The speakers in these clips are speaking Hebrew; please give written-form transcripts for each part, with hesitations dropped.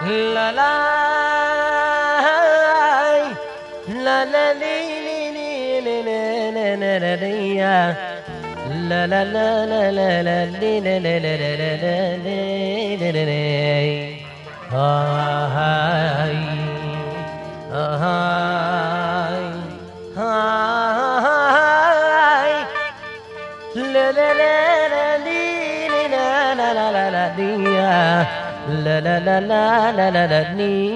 la la la la li li li li la la la la la la li li li li li li li ay ay ay la la la li li la la la la la la la la la la la la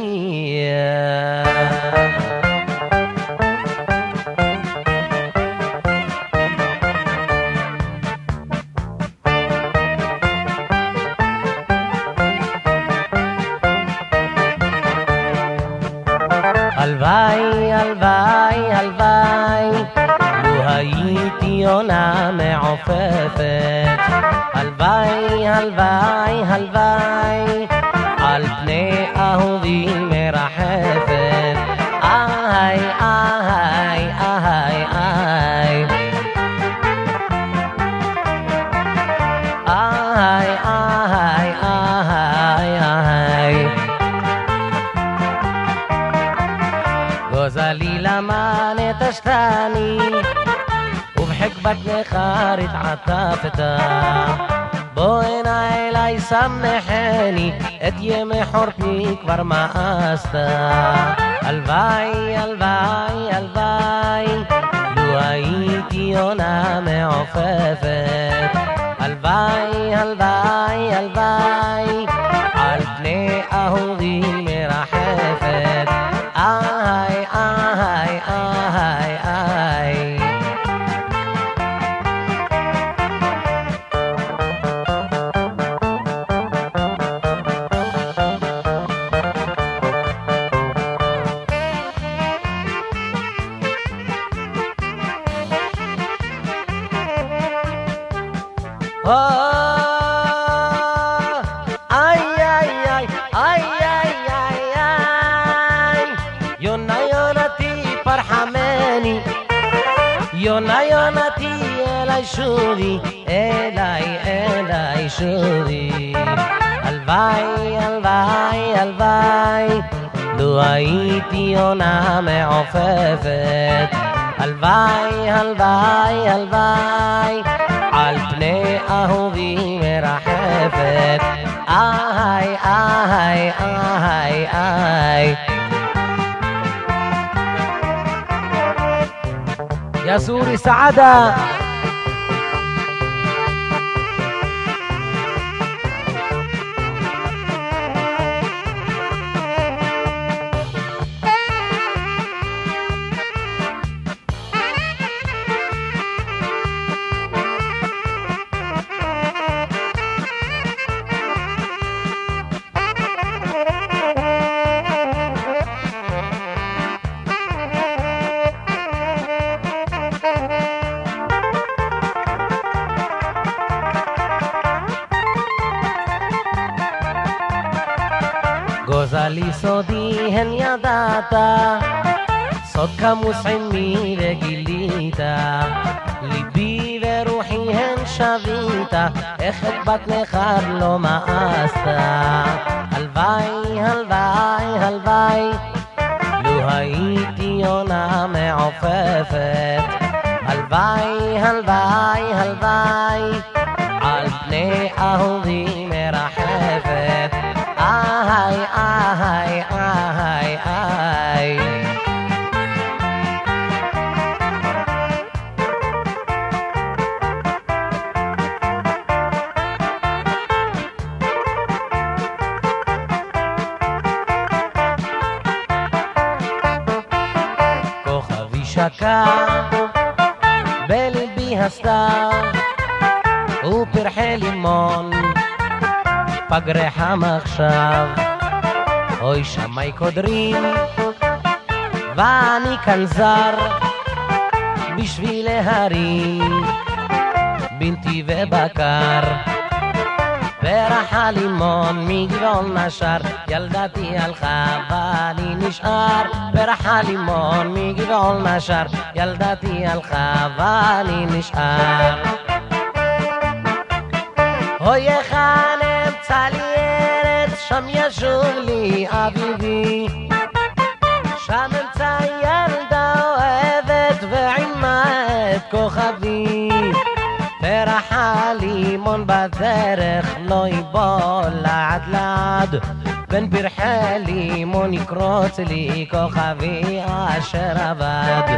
הלוואי, הלוואי, הלוואי, לו הייתי עונה מעופפת. הלוואי, הלוואי, הלוואי, על פני אהובי מרחפת. איי, איי, איי, איי, איי, איי, איי, איי, גוזלי למן התשתני ובחקבת נחרית עטפתה בוא הנה אליי שמחני את ימי חורפי כבר מאסת הלוואי, הלוואי, הלוואי, לו הייתי עונה מעופפת הלוואי, הלוואי, הלוואי, על פני אהובי מרחפת איי, איי, איי, איי יונה יונתי אליי שובי, אליי, אליי שובי הלוואי, הלוואי, הלוואי, לו הייתי עונה מעופפת הלוואי, הלוואי, הלוואי, על פני אהובי מרחפת איי, איי, איי, איי يا سوري سعادة גוזלי סודי הן ידעת סוד כמוס עמי וגילית ליבי ורוחי הן שבית איך את בת נחר לא מאסת הלוואי, הלוואי, הלוואי, לו הייתי עונה מעופפת הלוואי, הלוואי, הלוואי, על פני אהובי מרחפת איי, איי, איי, איי כוכבי שקע בליבי הסתיו ופרחי לימון פגרך המחשב אוי שמי קודרים ואני כאן זר בשביל להרים בנתי ובקר פרח הלימון מגבעון נשר ילדתי הלכה ואני נשאר פרח הלימון מגבעון נשר ילדתי הלכה ואני נשאר אוי איך נמצא לי ילד ארץ, שם ישוב לי אביבי. שם אמצא ילדה אוהבת ועימה את כוכבי. פרח הלימון בדרך לא ייבול לעד לעד. בין פרחי לימון יקרוץ לי כוכבי אשר עבד.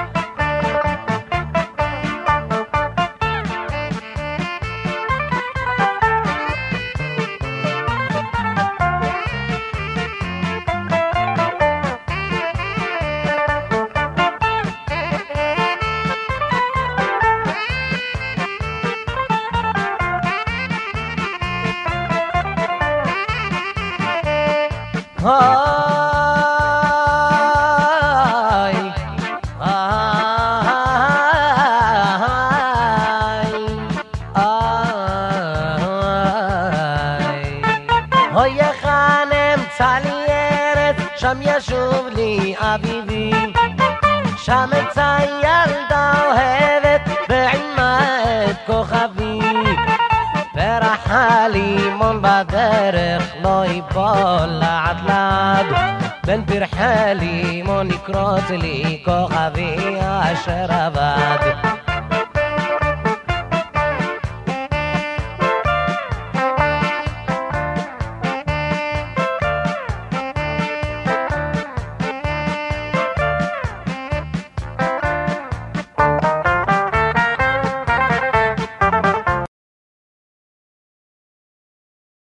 שם ישוב לי אביבי. שם אמצא ילדה אוהבת ועימה את כוכבי. פרח הלימון בדרך לא ייפול לעד לעד. בין פרחי לימון יקרוץ לי כוכבי אשר עבד.